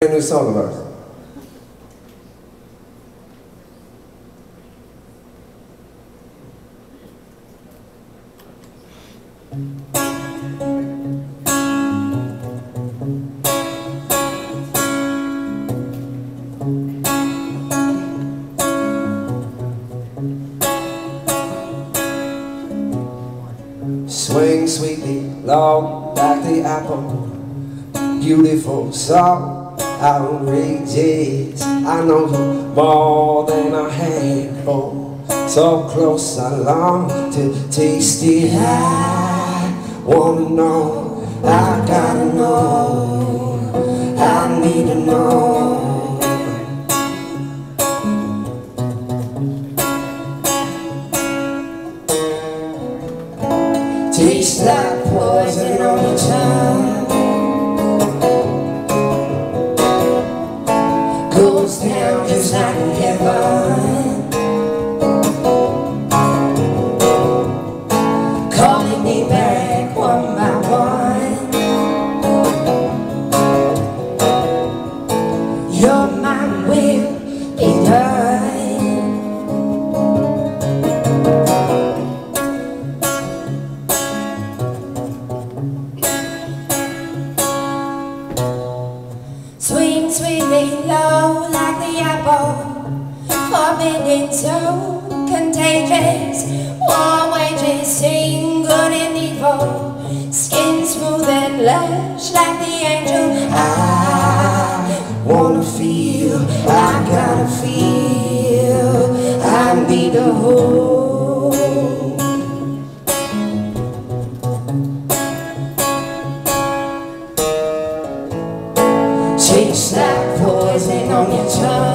new song of ours. Swing sweetly low like the apple, beautiful, so outrageous. I know you more than a handful, so close I long to taste it. I wanna know, I gotta know, I need to know. Tastes like poison on your tongue, goes down just like in heaven, calling me back one by one. Your mind will be done. Swing sweetly low like the apple, forbidden so contagious. War wages seem good and evil, skin smooth and lush like the angel. I wanna feel, I gotta feel, I need to hold. Tastes like poison on your tongue,